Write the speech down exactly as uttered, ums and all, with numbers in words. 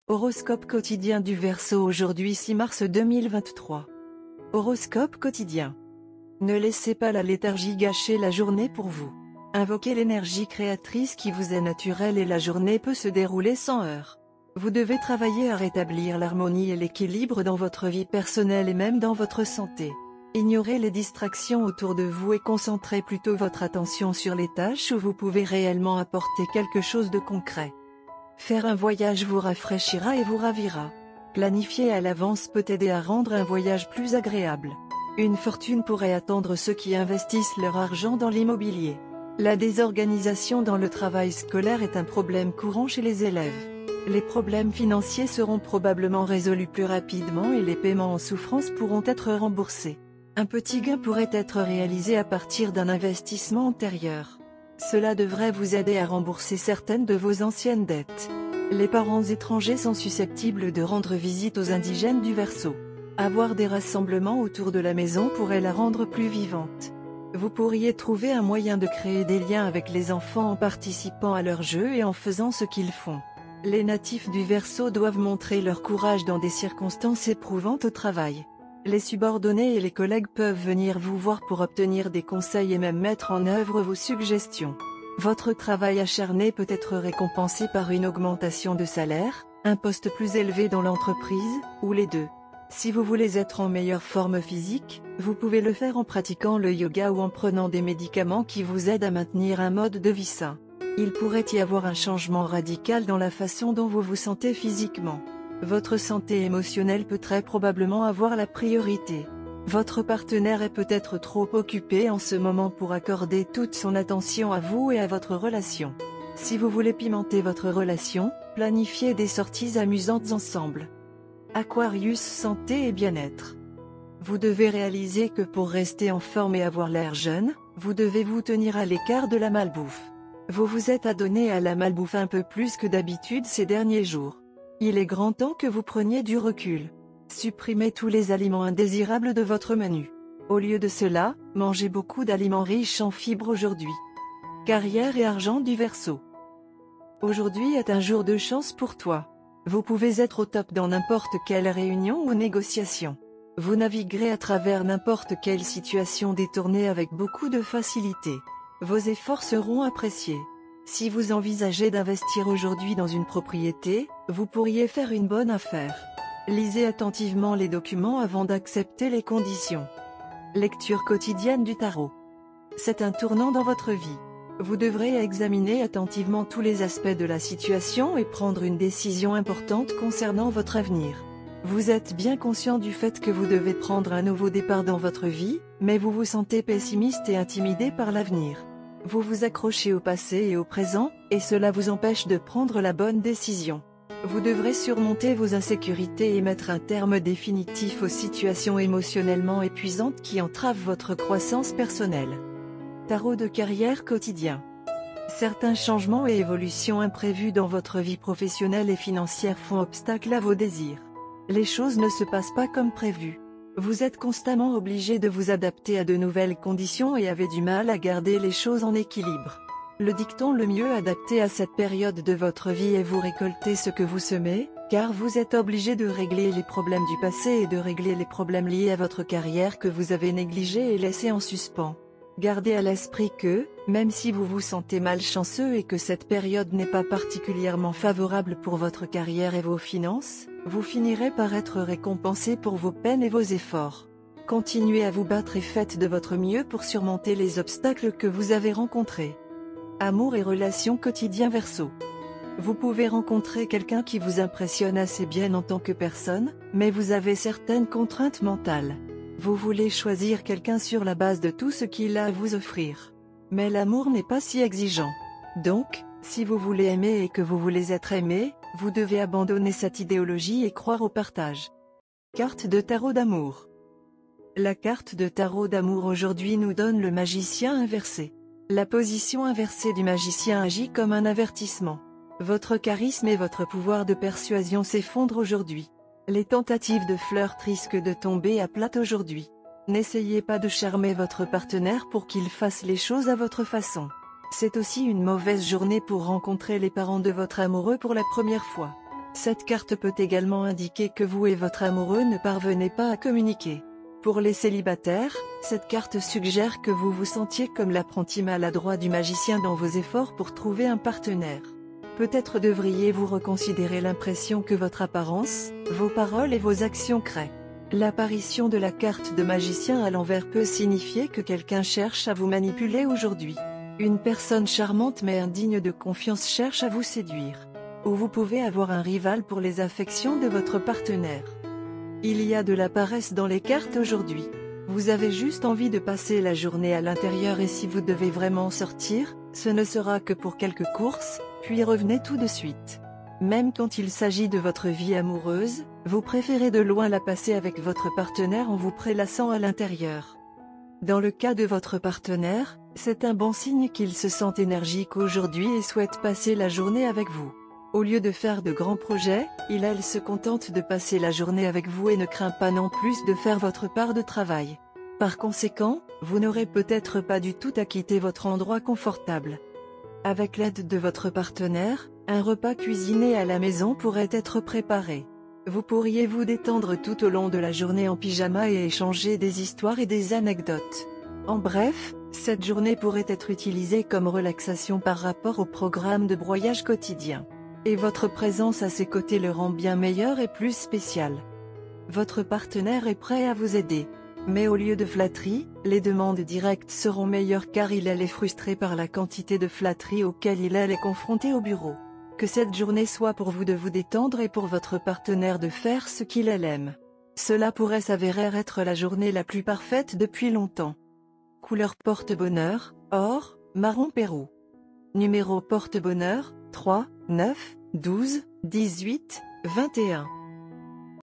Horoscope quotidien du Verseau aujourd'hui six mars deux mille vingt-trois. Horoscope quotidien. Ne laissez pas la léthargie gâcher la journée pour vous. Invoquez l'énergie créatrice qui vous est naturelle et la journée peut se dérouler sans heurts. Vous devez travailler à rétablir l'harmonie et l'équilibre dans votre vie personnelle et même dans votre santé. Ignorez les distractions autour de vous et concentrez plutôt votre attention sur les tâches où vous pouvez réellement apporter quelque chose de concret. Faire un voyage vous rafraîchira et vous ravira. Planifier à l'avance peut aider à rendre un voyage plus agréable. Une fortune pourrait attendre ceux qui investissent leur argent dans l'immobilier. La désorganisation dans le travail scolaire est un problème courant chez les élèves. Les problèmes financiers seront probablement résolus plus rapidement et les paiements en souffrance pourront être remboursés. Un petit gain pourrait être réalisé à partir d'un investissement antérieur. Cela devrait vous aider à rembourser certaines de vos anciennes dettes. Les parents étrangers sont susceptibles de rendre visite aux indigènes du Verseau. Avoir des rassemblements autour de la maison pourrait la rendre plus vivante. Vous pourriez trouver un moyen de créer des liens avec les enfants en participant à leurs jeux et en faisant ce qu'ils font. Les natifs du Verseau doivent montrer leur courage dans des circonstances éprouvantes au travail. Les subordonnés et les collègues peuvent venir vous voir pour obtenir des conseils et même mettre en œuvre vos suggestions. Votre travail acharné peut être récompensé par une augmentation de salaire, un poste plus élevé dans l'entreprise, ou les deux. Si vous voulez être en meilleure forme physique, vous pouvez le faire en pratiquant le yoga ou en prenant des médicaments qui vous aident à maintenir un mode de vie sain. Il pourrait y avoir un changement radical dans la façon dont vous vous sentez physiquement. Votre santé émotionnelle peut très probablement avoir la priorité. Votre partenaire est peut-être trop occupé en ce moment pour accorder toute son attention à vous et à votre relation. Si vous voulez pimenter votre relation, planifiez des sorties amusantes ensemble. Aquarius, santé et bien-être. Vous devez réaliser que pour rester en forme et avoir l'air jeune, vous devez vous tenir à l'écart de la malbouffe. Vous vous êtes adonné à la malbouffe un peu plus que d'habitude ces derniers jours. Il est grand temps que vous preniez du recul. Supprimez tous les aliments indésirables de votre menu. Au lieu de cela, mangez beaucoup d'aliments riches en fibres aujourd'hui. Carrière et argent du Verseau. Aujourd'hui est un jour de chance pour toi. Vous pouvez être au top dans n'importe quelle réunion ou négociation. Vous naviguerez à travers n'importe quelle situation détournée avec beaucoup de facilité. Vos efforts seront appréciés. Si vous envisagez d'investir aujourd'hui dans une propriété, vous pourriez faire une bonne affaire. Lisez attentivement les documents avant d'accepter les conditions. Lecture quotidienne du tarot. C'est un tournant dans votre vie. Vous devrez examiner attentivement tous les aspects de la situation et prendre une décision importante concernant votre avenir. Vous êtes bien conscient du fait que vous devez prendre un nouveau départ dans votre vie, mais vous vous sentez pessimiste et intimidé par l'avenir. Vous vous accrochez au passé et au présent, et cela vous empêche de prendre la bonne décision. Vous devrez surmonter vos insécurités et mettre un terme définitif aux situations émotionnellement épuisantes qui entravent votre croissance personnelle. Tarot de carrière quotidien. Certains changements et évolutions imprévus dans votre vie professionnelle et financière font obstacle à vos désirs. Les choses ne se passent pas comme prévu. Vous êtes constamment obligé de vous adapter à de nouvelles conditions et avez du mal à garder les choses en équilibre. Le dicton le mieux adapté à cette période de votre vie est vous récoltez ce que vous semez, car vous êtes obligé de régler les problèmes du passé et de régler les problèmes liés à votre carrière que vous avez négligés et laissés en suspens. Gardez à l'esprit que, même si vous vous sentez malchanceux et que cette période n'est pas particulièrement favorable pour votre carrière et vos finances, vous finirez par être récompensé pour vos peines et vos efforts. Continuez à vous battre et faites de votre mieux pour surmonter les obstacles que vous avez rencontrés. Amour et relations quotidien Verseau. Vous pouvez rencontrer quelqu'un qui vous impressionne assez bien en tant que personne, mais vous avez certaines contraintes mentales. Vous voulez choisir quelqu'un sur la base de tout ce qu'il a à vous offrir. Mais l'amour n'est pas si exigeant. Donc, si vous voulez aimer et que vous voulez être aimé, vous devez abandonner cette idéologie et croire au partage. Carte de tarot d'amour. La carte de tarot d'amour aujourd'hui nous donne le magicien inversé. La position inversée du magicien agit comme un avertissement. Votre charisme et votre pouvoir de persuasion s'effondrent aujourd'hui. Les tentatives de flirt risquent de tomber à plat aujourd'hui. N'essayez pas de charmer votre partenaire pour qu'il fasse les choses à votre façon. C'est aussi une mauvaise journée pour rencontrer les parents de votre amoureux pour la première fois. Cette carte peut également indiquer que vous et votre amoureux ne parvenez pas à communiquer. Pour les célibataires, cette carte suggère que vous vous sentiez comme l'apprenti maladroit du magicien dans vos efforts pour trouver un partenaire. Peut-être devriez-vous reconsidérer l'impression que votre apparence, vos paroles et vos actions créent. L'apparition de la carte de magicien à l'envers peut signifier que quelqu'un cherche à vous manipuler aujourd'hui. Une personne charmante mais indigne de confiance cherche à vous séduire. Ou vous pouvez avoir un rival pour les affections de votre partenaire. Il y a de la paresse dans les cartes aujourd'hui. Vous avez juste envie de passer la journée à l'intérieur et si vous devez vraiment sortir, ce ne sera que pour quelques courses, puis revenez tout de suite. Même quand il s'agit de votre vie amoureuse, vous préférez de loin la passer avec votre partenaire en vous prélassant à l'intérieur. Dans le cas de votre partenaire, c'est un bon signe qu'il se sent énergique aujourd'hui et souhaite passer la journée avec vous. Au lieu de faire de grands projets, il elle se contente de passer la journée avec vous et ne craint pas non plus de faire votre part de travail. Par conséquent, vous n'aurez peut-être pas du tout à quitter votre endroit confortable. Avec l'aide de votre partenaire, un repas cuisiné à la maison pourrait être préparé. Vous pourriez vous détendre tout au long de la journée en pyjama et échanger des histoires et des anecdotes. En bref, cette journée pourrait être utilisée comme relaxation par rapport au programme de broyage quotidien. Et votre présence à ses côtés le rend bien meilleur et plus spécial. Votre partenaire est prêt à vous aider. Mais au lieu de flatterie, les demandes directes seront meilleures car il elle est frustré par la quantité de flatterie auquel il elle est confronté au bureau. Que cette journée soit pour vous de vous détendre et pour votre partenaire de faire ce qu'il elle aime. Cela pourrait s'avérer être la journée la plus parfaite depuis longtemps. Couleur porte-bonheur, or, marron Pérou. Numéro porte-bonheur, trois, neuf, douze, dix-huit, vingt et un.